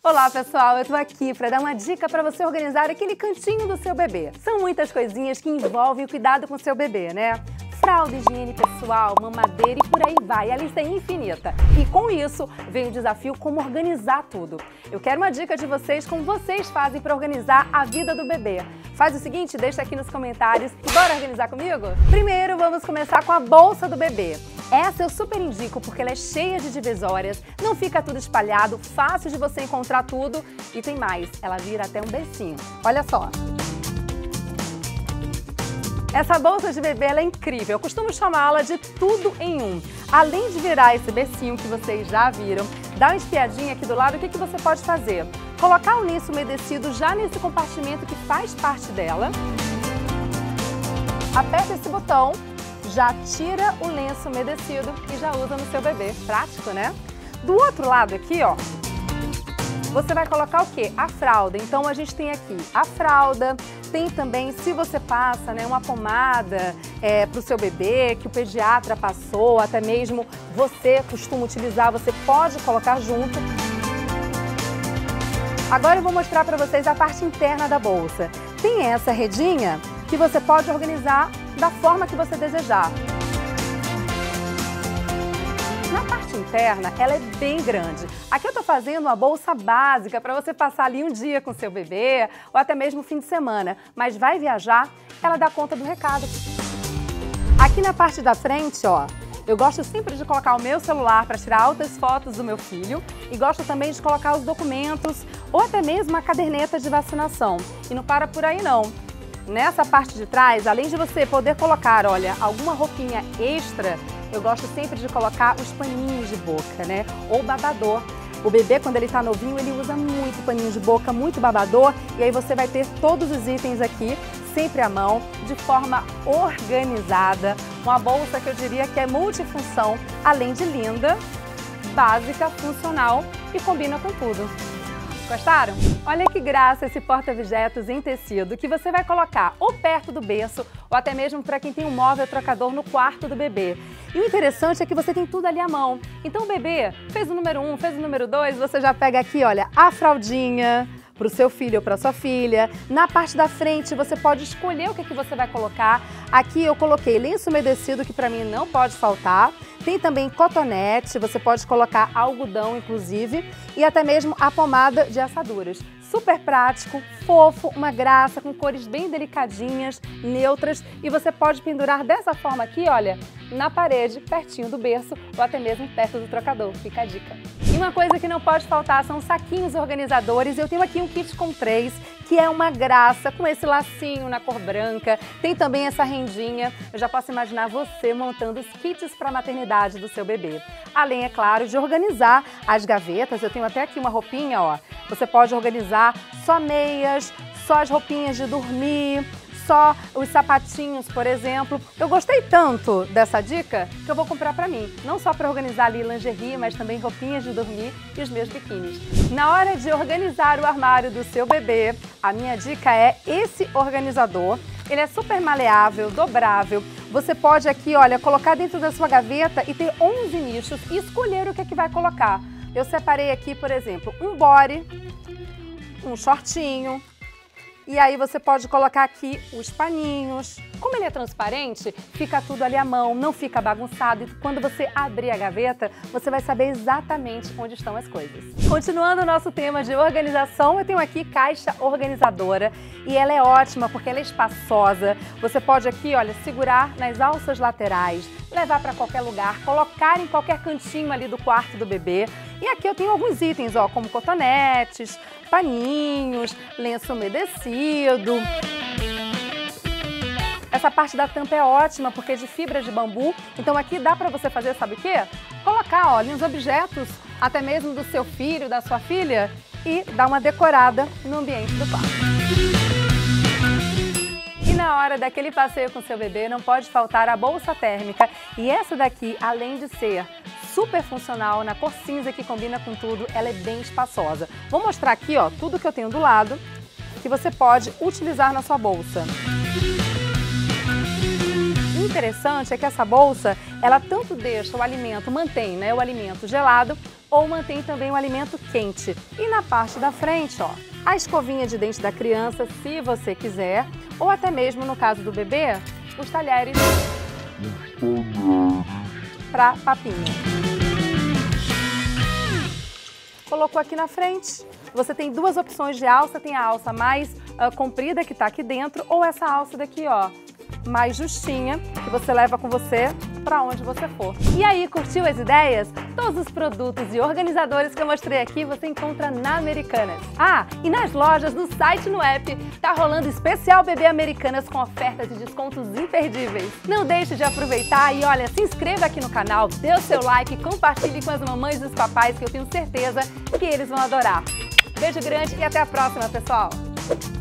Olá pessoal, eu tô aqui para dar uma dica para você organizar aquele cantinho do seu bebê. São muitas coisinhas que envolvem o cuidado com o seu bebê, né? Fralda, higiene pessoal, mamadeira e por aí vai, a lista é infinita. E com isso vem o desafio como organizar tudo. Eu quero uma dica de vocês, como vocês fazem para organizar a vida do bebê. Faz o seguinte, deixa aqui nos comentários e bora organizar comigo? Primeiro vamos começar com a bolsa do bebê. Essa eu super indico porque ela é cheia de divisórias, não fica tudo espalhado, fácil de você encontrar tudo e tem mais, ela vira até um bercinho. Olha só! Essa bolsa de bebê ela é incrível, eu costumo chamá-la de tudo em um. Além de virar esse bercinho que vocês já viram, dá uma espiadinha aqui do lado, o que você pode fazer? Colocar o lenço umedecido já nesse compartimento que faz parte dela. Aperta esse botão, já tira o lenço umedecido e já usa no seu bebê. Prático, né? Do outro lado aqui, ó, você vai colocar o quê? A fralda. Então a gente tem aqui a fralda, tem também, se você passa, né, uma pomada para o seu bebê, que o pediatra passou, até mesmo você costuma utilizar, você pode colocar junto. Agora eu vou mostrar para vocês a parte interna da bolsa. Tem essa redinha que você pode organizar da forma que você desejar. Na parte interna, ela é bem grande. Aqui eu tô fazendo uma bolsa básica para você passar ali um dia com seu bebê ou até mesmo fim de semana. Mas vai viajar, ela dá conta do recado. Aqui na parte da frente, ó, eu gosto sempre de colocar o meu celular para tirar altas fotos do meu filho e gosto também de colocar os documentos ou até mesmo a caderneta de vacinação. E não para por aí não. Nessa parte de trás, além de você poder colocar, olha, alguma roupinha extra, eu gosto sempre de colocar os paninhos de boca, né? Ou babador. O bebê, quando ele tá novinho, ele usa muito paninho de boca, muito babador. E aí você vai ter todos os itens aqui, sempre à mão, de forma organizada. Uma bolsa que eu diria que é multifunção, além de linda, básica, funcional e combina com tudo. Gostaram? Olha que graça esse porta-objetos em tecido que você vai colocar ou perto do berço ou até mesmo para quem tem um móvel trocador no quarto do bebê. E o interessante é que você tem tudo ali à mão. Então o bebê fez o número 1, fez o número 2, você já pega aqui, olha, a fraldinha para o seu filho ou para sua filha. Na parte da frente você pode escolher o que você vai colocar. Aqui eu coloquei lenço umedecido, que para mim não pode faltar. Tem também cotonete, você pode colocar algodão inclusive e até mesmo a pomada de assaduras. Super prático, fofo, uma graça, com cores bem delicadinhas, neutras e você pode pendurar dessa forma aqui, olha, na parede, pertinho do berço ou até mesmo perto do trocador. Fica a dica. E uma coisa que não pode faltar são saquinhos organizadores. Eu tenho aqui um kit com 3, que é uma graça, com esse lacinho na cor branca. Tem também essa rendinha. Eu já posso imaginar você montando os kits para a maternidade do seu bebê. Além, é claro, de organizar as gavetas. Eu tenho até aqui uma roupinha, ó. Você pode organizar só meias, só as roupinhas de dormir, só os sapatinhos, por exemplo. Eu gostei tanto dessa dica que eu vou comprar para mim. Não só para organizar ali lingerie, mas também roupinhas de dormir e os meus biquínis. Na hora de organizar o armário do seu bebê, a minha dica é esse organizador. Ele é super maleável, dobrável. Você pode aqui, olha, colocar dentro da sua gaveta e ter 11 nichos e escolher o que vai colocar. Eu separei aqui, por exemplo, um body, um shortinho. E aí você pode colocar aqui os paninhos. Como ele é transparente, fica tudo ali à mão, não fica bagunçado. E quando você abrir a gaveta, você vai saber exatamente onde estão as coisas. Continuando o nosso tema de organização, eu tenho aqui caixa organizadora. E ela é ótima porque ela é espaçosa. Você pode aqui, olha, segurar nas alças laterais, levar para qualquer lugar, colocar em qualquer cantinho ali do quarto do bebê. E aqui eu tenho alguns itens, ó, como cotonetes, paninhos, lenço umedecido. Essa parte da tampa é ótima porque é de fibra de bambu. Então aqui dá para você fazer, sabe o quê? Colocar, ó, ali uns objetos, até mesmo do seu filho, da sua filha, e dar uma decorada no ambiente do quarto. E na hora daquele passeio com seu bebê, não pode faltar a bolsa térmica. E essa daqui, além de ser super funcional, na cor cinza que combina com tudo, ela é bem espaçosa. Vou mostrar aqui, ó, tudo que eu tenho do lado, que você pode utilizar na sua bolsa. interessante é que essa bolsa, ela tanto deixa o alimento, mantém, né, o alimento gelado, ou mantém também o alimento quente. E na parte da frente, ó, a escovinha de dente da criança, se você quiser, ou até mesmo no caso do bebê, os talheres para papinha. Colocou aqui na frente. Você tem duas opções de alça, tem a alça mais comprida que tá aqui dentro, ou essa alça daqui, ó, mais justinha, que você leva com você para onde você for. E aí, curtiu as ideias? Todos os produtos e organizadores que eu mostrei aqui você encontra na Americanas. Ah, e nas lojas, no site e no app, tá rolando especial Bebê Americanas com ofertas de descontos imperdíveis. Não deixe de aproveitar e olha, se inscreva aqui no canal, dê o seu like, compartilhe com as mamães e os papais que eu tenho certeza que eles vão adorar. Beijo grande e até a próxima, pessoal!